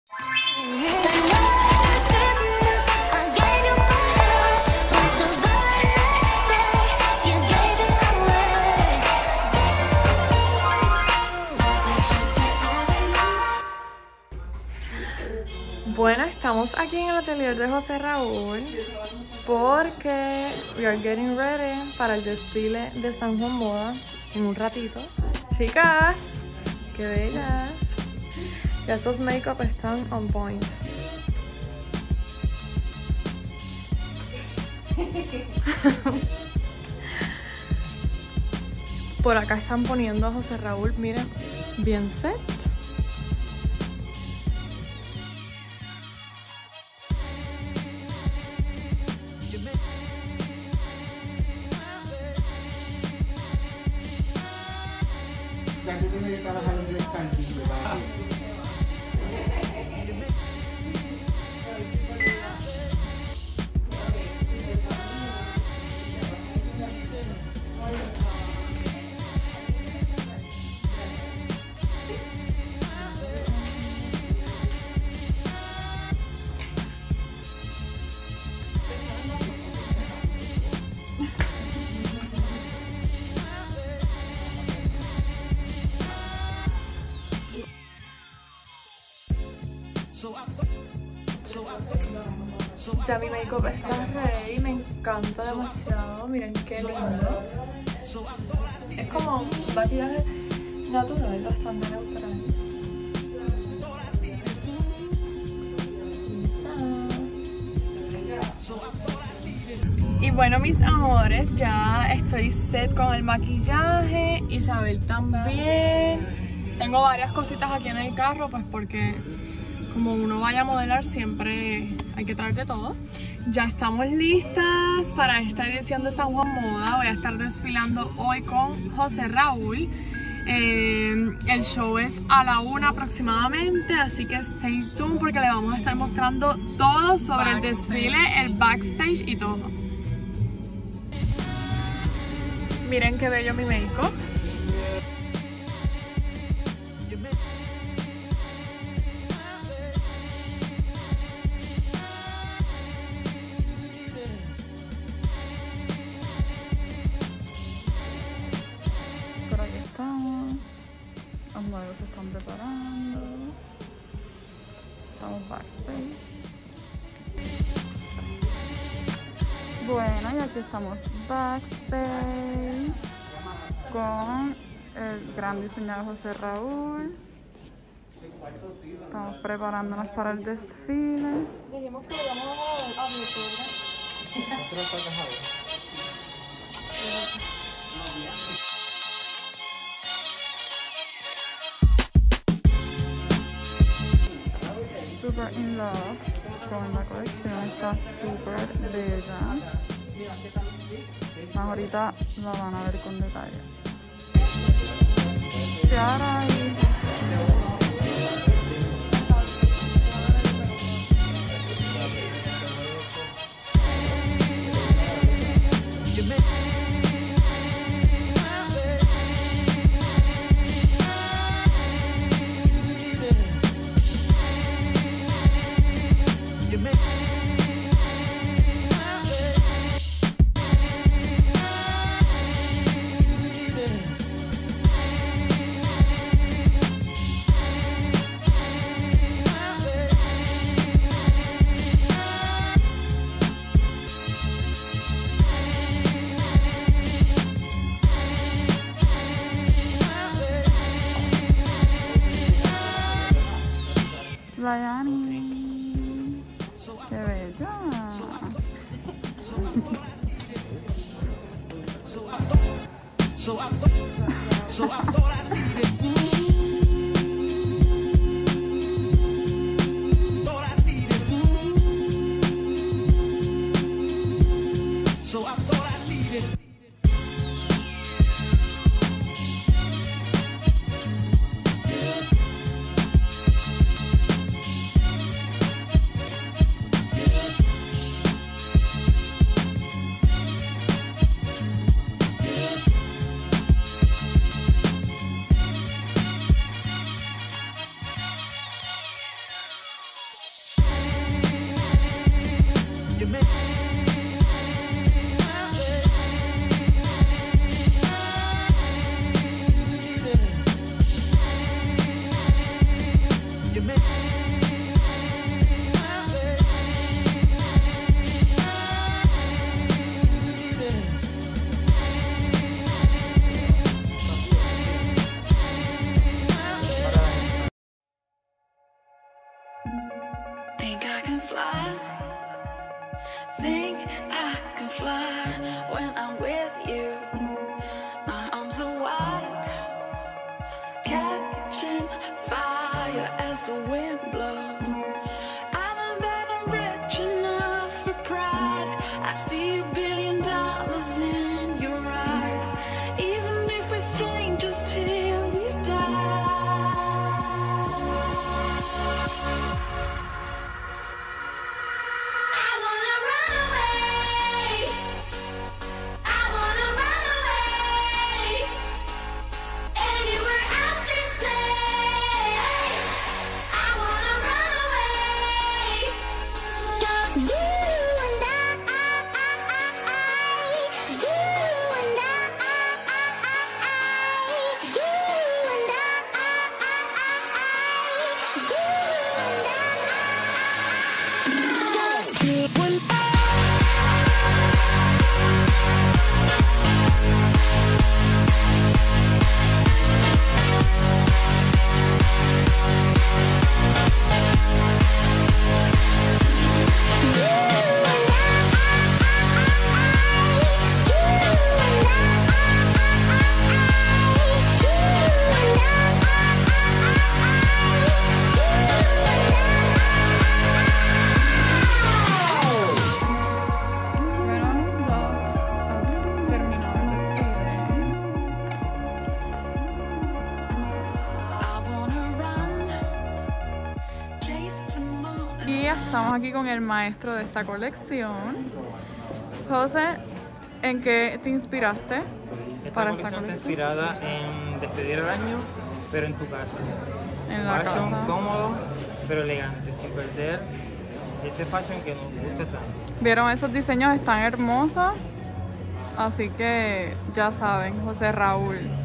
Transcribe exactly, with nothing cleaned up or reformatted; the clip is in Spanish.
Bueno, estamos aquí en el atelier de José Raúl porque we are getting ready para el desfile de San Juan Moda en un ratito. Chicas, qué bellas. Ya esos make-up están on point. Por acá están poniendo a José Raúl, miren, bien set. Ya que tiene que trabajar en el estancito. Ya mi make-up está ready, me encanta demasiado, miren qué lindo. Es como un maquillaje natural, bastante neutral. Y bueno, mis amores, ya estoy set con el maquillaje, Isabel también. Tengo varias cositas aquí en el carro, pues porque como uno vaya a modelar siempre hay que traer de todo. Ya estamos listas para esta edición de San Juan Moda. Voy a estar desfilando hoy con José Raúl. Eh, el show es a la una aproximadamente, así que stay tuned porque le vamos a estar mostrando todo sobre el desfile, el backstage y todo. Miren qué bello mi make-up. Por aquí estamos. Los modelos se están preparando. Estamos backstage. Bueno, y aquí estamos backstage con el gran diseñador José Raúl. Estamos preparándonos para el desfile. Dijimos que íbamos a Super in love con la colección, está súper bella. Más ahorita la van a ver con detalle. Ciara y la Yani. ¡Qué bella! Think I can fly. Think I can fly when I'm with you. My arms are wide, catching fire as the wind blows. I know that I'm rich enough for pride. I see a billion dollars in your eyes, even if we're strangers till we die. Estamos aquí con el maestro de esta colección. José, ¿en qué te inspiraste Esta para colección esta está colección? inspirada en despedir el año, pero en tu casa. En la Fashion casa. cómodo, pero elegante, sin perder ese fashion que nos gusta tanto. Vieron, esos diseños están hermosos. Así que ya saben, José Raúl.